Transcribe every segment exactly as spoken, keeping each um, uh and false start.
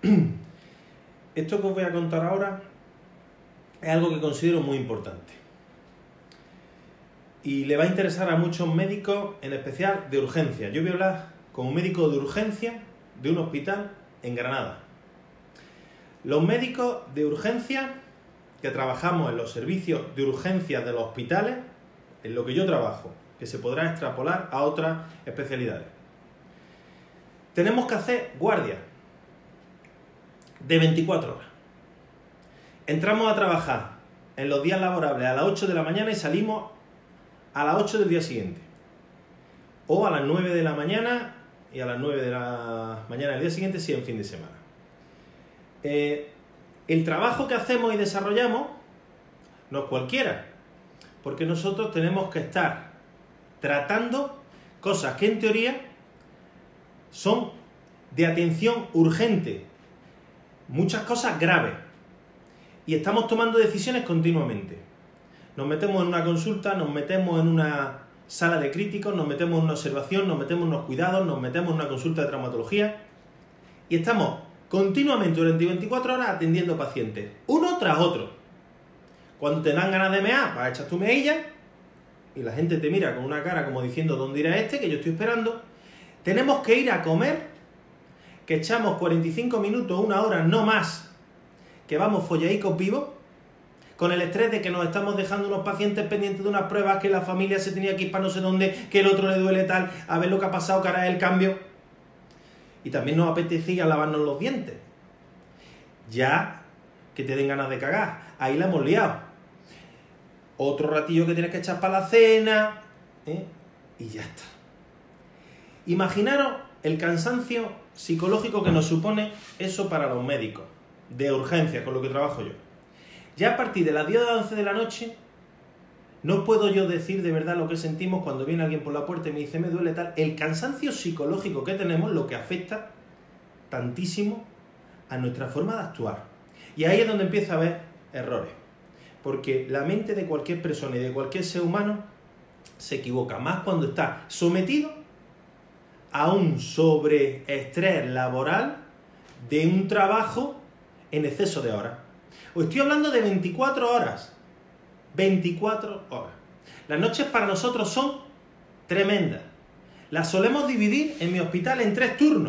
Esto que os voy a contar ahora es algo que considero muy importante y le va a interesar a muchos médicos, en especial de urgencia. Yo voy a hablar como médico de urgencia de un hospital en Granada. Los médicos de urgencia que trabajamos en los servicios de urgencia de los hospitales, en lo que yo trabajo, que se podrá extrapolar a otras especialidades. Tenemos que hacer guardia de veinticuatro horas. Entramos a trabajar en los días laborables a las ocho de la mañana y salimos a las ocho del día siguiente. O a las nueve de la mañana y a las nueve de la mañana del día siguiente si es en fin de semana. Eh, el trabajo que hacemos y desarrollamos no es cualquiera, porque nosotros tenemos que estar tratando cosas que en teoría son de atención urgente, muchas cosas graves, y estamos tomando decisiones continuamente. Nos metemos en una consulta, nos metemos en una sala de críticos, nos metemos en una observación, nos metemos en unos cuidados, nos metemos en una consulta de traumatología y estamos continuamente durante veinticuatro horas atendiendo pacientes, uno tras otro. Cuando te dan ganas de mear, vas a echar tu meilla y la gente te mira con una cara como diciendo ¿dónde irá este? Que yo estoy esperando. Tenemos que ir a comer, que echamos cuarenta y cinco minutos, una hora, no más, que vamos follaicos vivos, con el estrés de que nos estamos dejando unos pacientes pendientes de unas pruebas, que la familia se tenía que ir para no sé dónde, que el otro le duele tal, a ver lo que ha pasado, que hará el cambio. Y también nos apetecía lavarnos los dientes. Ya que te den ganas de cagar, ahí la hemos liado. Otro ratillo que tienes que echar para la cena, ¿eh? Y ya está. Imaginaros el cansancio psicológico que nos supone eso para los médicos de urgencia, con lo que trabajo yo. Ya a partir de las diez o las once de la noche no puedo yo decir de verdad lo que sentimos cuando viene alguien por la puerta y me dice me duele tal. El cansancio psicológico que tenemos, lo que afecta tantísimo a nuestra forma de actuar. Y ahí es donde empieza a haber errores. Porque la mente de cualquier persona y de cualquier ser humano se equivoca, más cuando está sometido a un sobreestrés laboral de un trabajo en exceso de horas. Os estoy hablando de veinticuatro horas. veinticuatro horas. Las noches para nosotros son tremendas. Las solemos dividir en mi hospital en tres turnos.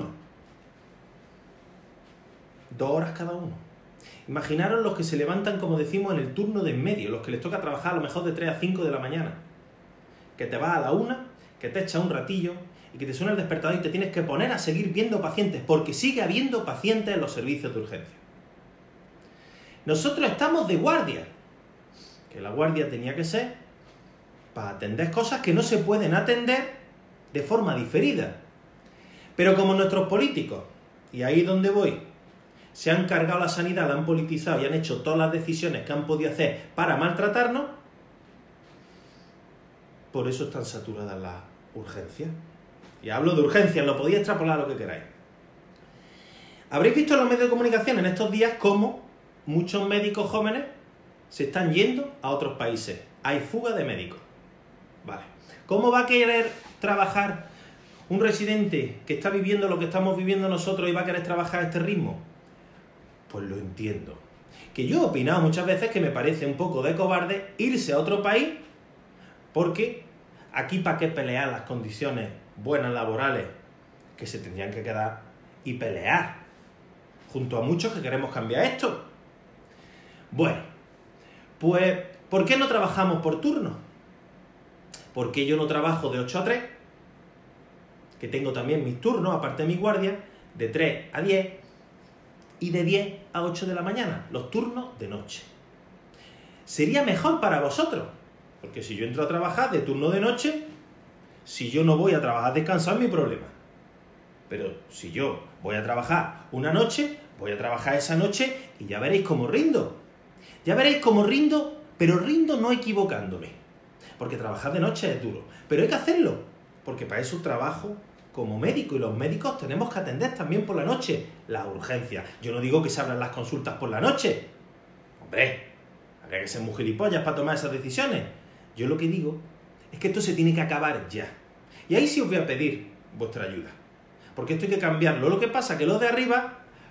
Dos horas cada uno. Imaginaros los que se levantan, como decimos, en el turno de en medio, los que les toca trabajar a lo mejor de tres a cinco de la mañana. Que te vas a la una, que te echa un ratillo y que te suena el despertador y te tienes que poner a seguir viendo pacientes, porque sigue habiendo pacientes en los servicios de urgencia. Nosotros estamos de guardia, que la guardia tenía que ser para atender cosas que no se pueden atender de forma diferida. Pero como nuestros políticos, y ahí es donde voy, se han cargado la sanidad, la han politizado y han hecho todas las decisiones que han podido hacer para maltratarnos, por eso están saturadas las urgencias. Y hablo de urgencias, lo podéis extrapolar a lo que queráis. Habréis visto en los medios de comunicación en estos días cómo muchos médicos jóvenes se están yendo a otros países. Hay fuga de médicos. Vale. ¿Cómo va a querer trabajar un residente que está viviendo lo que estamos viviendo nosotros y va a querer trabajar a este ritmo? Pues lo entiendo. Que yo he opinado muchas veces que me parece un poco de cobarde irse a otro país, porque aquí para qué pelear las condiciones buenas laborales que se tendrían que quedar y pelear junto a muchos que queremos cambiar esto. Bueno, pues ¿por qué no trabajamos por turno? ¿Por qué yo no trabajo de ocho a tres? Que tengo también mis turnos, aparte de mi guardia, de tres a diez y de diez a ocho de la mañana, los turnos de noche. Sería mejor para vosotros, porque si yo entro a trabajar de turno de noche, si yo no voy a trabajar descansado es mi problema. Pero si yo voy a trabajar una noche, voy a trabajar esa noche y ya veréis cómo rindo. Ya veréis cómo rindo, pero rindo no equivocándome. Porque trabajar de noche es duro. Pero hay que hacerlo, porque para eso trabajo como médico y los médicos tenemos que atender también por la noche las urgencias. Yo no digo que se abran las consultas por la noche. Hombre, habría que ser muy gilipollas para tomar esas decisiones. Yo lo que digo es que esto se tiene que acabar ya. Y ahí sí os voy a pedir vuestra ayuda. Porque esto hay que cambiarlo. Lo que pasa es que los de arriba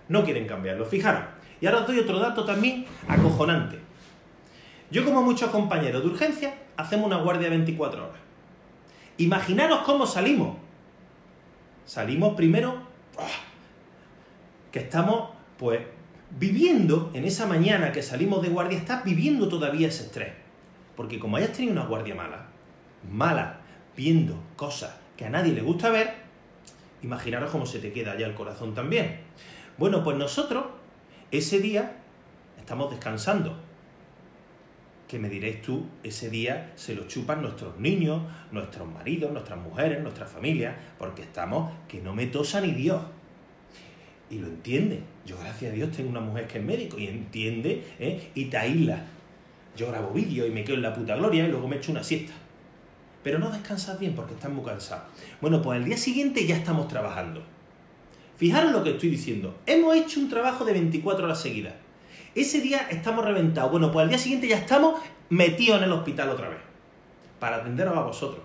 No quieren cambiarlo. Fijaros. Y ahora os doy otro dato también acojonante. Yo, como muchos compañeros de urgencia, hacemos una guardia de veinticuatro horas. Imaginaros cómo salimos. Salimos primero que estamos, pues, viviendo en esa mañana que salimos de guardia, estás viviendo todavía ese estrés. Porque como hayas tenido una guardia mala, mala, viendo cosas que a nadie le gusta ver, imaginaros cómo se te queda ya el corazón también. Bueno, pues nosotros, ese día, estamos descansando. Que me diréis tú, ese día se lo chupan nuestros niños, nuestros maridos, nuestras mujeres, nuestras familias, porque estamos que no me tosa ni Dios. Y lo entiende. Yo, gracias a Dios, tengo una mujer que es médico y entiende, ¿eh? Y te aísla. Yo grabo vídeos y me quedo en la puta gloria y luego me echo una siesta. Pero no descansas bien porque estás muy cansado. Bueno, pues al día siguiente ya estamos trabajando. Fijaros lo que estoy diciendo. Hemos hecho un trabajo de veinticuatro horas seguidas. Ese día estamos reventados. Bueno, pues al día siguiente ya estamos metidos en el hospital otra vez. Para atenderos a vosotros.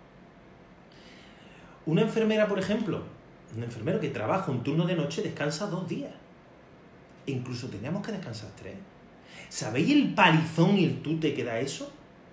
Una enfermera, por ejemplo, un enfermero que trabaja un turno de noche descansa dos días. E incluso teníamos que descansar tres. ¿Sabéis el palizón y el tute que da eso?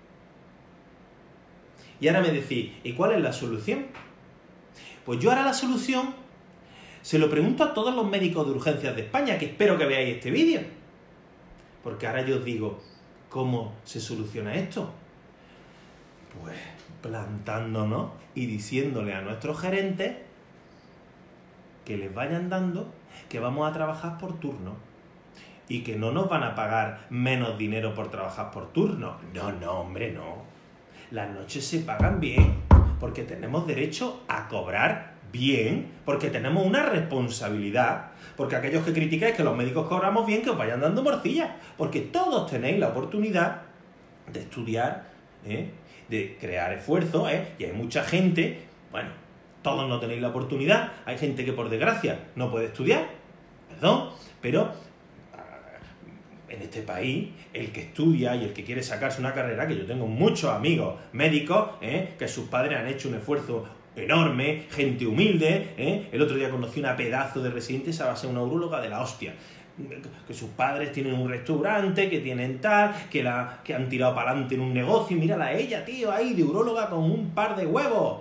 Y ahora me decís, ¿y cuál es la solución? Pues yo ahora la solución se lo pregunto a todos los médicos de urgencias de España, que espero que veáis este vídeo. Porque ahora yo os digo, ¿cómo se soluciona esto? Pues plantándonos y diciéndole a nuestros gerentes que les vayan dando que vamos a trabajar por turno y que no nos van a pagar menos dinero por trabajar por turno. No, no, hombre, no. Las noches se pagan bien porque tenemos derecho a cobrar bien, porque tenemos una responsabilidad. Porque aquellos que criticáis que los médicos cobramos bien, que os vayan dando morcillas. Porque todos tenéis la oportunidad de estudiar, ¿eh? De crear esfuerzo, ¿eh? Y hay mucha gente, bueno, todos no tenéis la oportunidad. Hay gente que por desgracia no puede estudiar, perdón, pero en este país, el que estudia y el que quiere sacarse una carrera, que yo tengo muchos amigos médicos, ¿eh? Que sus padres han hecho un esfuerzo enorme, gente humilde, ¿eh? El otro día conocí una pedazo de residente, esa va a ser una uróloga de la hostia, que sus padres tienen un restaurante, que tienen tal, que, la, que han tirado para adelante en un negocio, y mírala a ella, tío, ahí de uróloga con un par de huevos.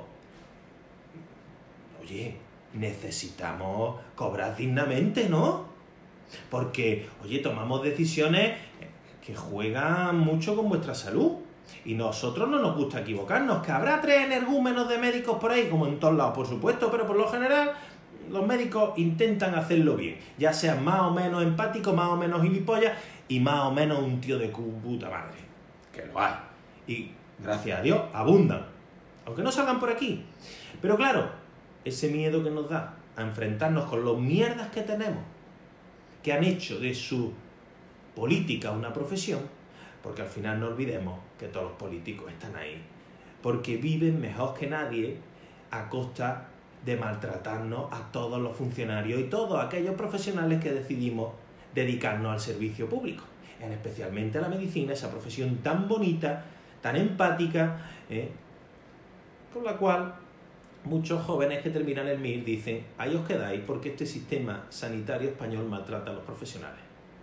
Oye, necesitamos cobrar dignamente, ¿no? Porque, oye, tomamos decisiones que juegan mucho con vuestra salud. Y nosotros no nos gusta equivocarnos. Que habrá tres energúmenos de médicos por ahí, como en todos lados, por supuesto, pero por lo general los médicos intentan hacerlo bien. Ya sean más o menos empáticos, más o menos gilipollas y más o menos un tío de puta madre. Que lo hay. Y, gracias a Dios, abundan. Aunque no salgan por aquí. Pero claro, ese miedo que nos da a enfrentarnos con los mierdas que tenemos, que han hecho de su política una profesión, porque al final no olvidemos que todos los políticos están ahí, porque viven mejor que nadie a costa de maltratarnos a todos los funcionarios y todos aquellos profesionales que decidimos dedicarnos al servicio público, en especialmente a la medicina, esa profesión tan bonita, tan empática, ¿eh? Con la cual muchos jóvenes que terminan el M I R dicen, ahí os quedáis porque este sistema sanitario español maltrata a los profesionales.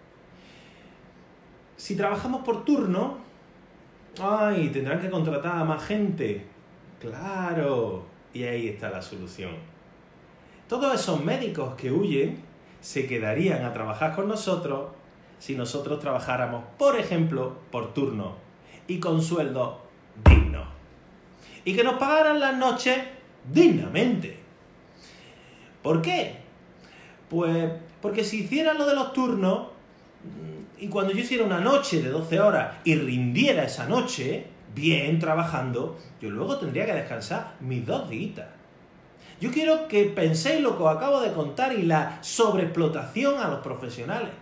Si trabajamos por turno, ¡ay! Tendrán que contratar a más gente. ¡Claro! Y ahí está la solución. Todos esos médicos que huyen se quedarían a trabajar con nosotros si nosotros trabajáramos, por ejemplo, por turno y con sueldos dignos. Y que nos pagaran las noches dignamente. ¿Por qué? Pues porque si hicieran lo de los turnos y cuando yo hiciera una noche de doce horas y rindiera esa noche bien trabajando, yo luego tendría que descansar mis dos días. Yo quiero que penséis lo que os acabo de contar y la sobreexplotación a los profesionales.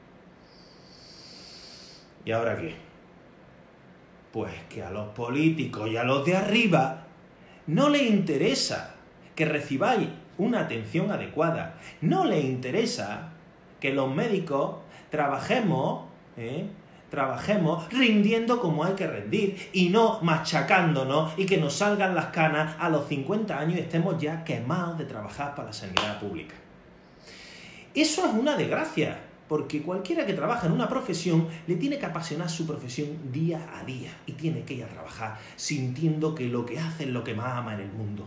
¿Y ahora qué? Pues que a los políticos y a los de arriba no les interesa que recibáis una atención adecuada. No les interesa que los médicos trabajemos, ¿eh? trabajemos rindiendo como hay que rendir y no machacándonos y que nos salgan las canas a los cincuenta años y estemos ya quemados de trabajar para la sanidad pública. Eso es una desgracia, porque cualquiera que trabaja en una profesión le tiene que apasionar su profesión día a día y tiene que ir a trabajar sintiendo que lo que hace es lo que más ama en el mundo.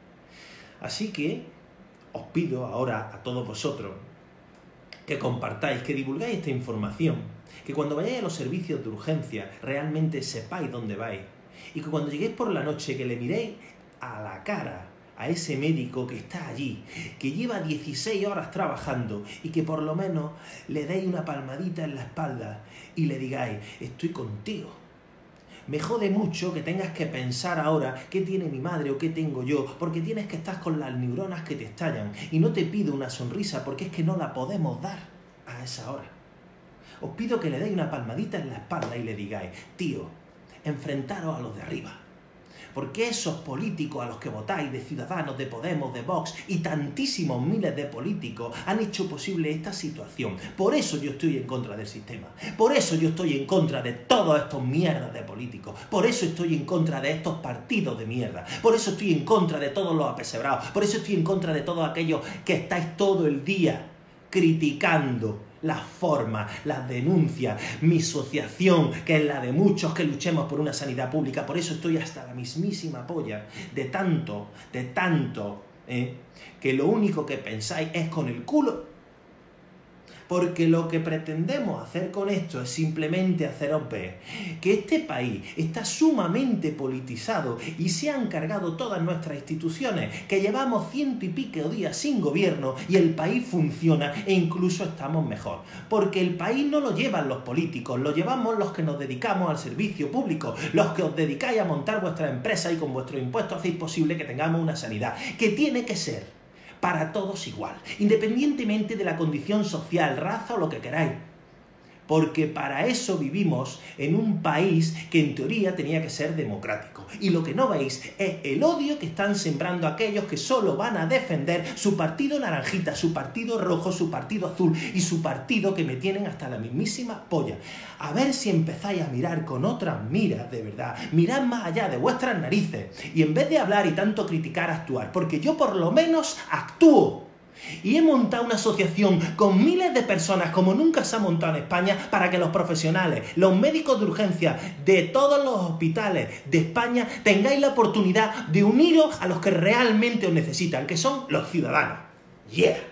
Así que os pido ahora a todos vosotros que compartáis, que divulgáis esta información, que cuando vayáis a los servicios de urgencia realmente sepáis dónde vais y que cuando lleguéis por la noche que le miréis a la cara a ese médico que está allí, que lleva dieciséis horas trabajando y que por lo menos le deis una palmadita en la espalda y le digáis, estoy contigo. Me jode mucho que tengas que pensar ahora qué tiene mi madre o qué tengo yo, porque tienes que estar con las neuronas que te estallan y no te pido una sonrisa porque es que no la podemos dar a esa hora. Os pido que le deis una palmadita en la espalda y le digáis, tío, enfrentaros a los de arriba. Porque esos políticos a los que votáis, de Ciudadanos, de Podemos, de Vox y tantísimos miles de políticos han hecho posible esta situación. Por eso yo estoy en contra del sistema. Por eso yo estoy en contra de todos estos mierdas de políticos. Por eso estoy en contra de estos partidos de mierda. Por eso estoy en contra de todos los apesebrados. Por eso estoy en contra de todos aquellos que estáis todo el día criticando las formas, las denuncias, mi asociación, que es la de muchos que luchemos por una sanidad pública. Por eso estoy hasta la mismísima polla de tanto, de tanto, ¿eh? que lo único que pensáis es con el culo. Porque lo que pretendemos hacer con esto es simplemente haceros ver que este país está sumamente politizado y se han cargado todas nuestras instituciones, que llevamos ciento y pico días sin gobierno y el país funciona e incluso estamos mejor. Porque el país no lo llevan los políticos, lo llevamos los que nos dedicamos al servicio público, los que os dedicáis a montar vuestra empresa y con vuestros impuestos hacéis posible que tengamos una sanidad, que tiene que ser para todos igual, independientemente de la condición social, raza o lo que queráis. Porque para eso vivimos en un país que en teoría tenía que ser democrático. Y lo que no veis es el odio que están sembrando aquellos que solo van a defender su partido naranjita, su partido rojo, su partido azul y su partido que me tienen hasta la mismísima polla. A ver si empezáis a mirar con otras miras de verdad. Mirad más allá de vuestras narices y en vez de hablar y tanto criticar, actuar. Porque yo por lo menos actúo. Y he montado una asociación con miles de personas como nunca se ha montado en España para que los profesionales, los médicos de urgencia de todos los hospitales de España tengáis la oportunidad de uniros a los que realmente os necesitan, que son los ciudadanos. ¡Yeah!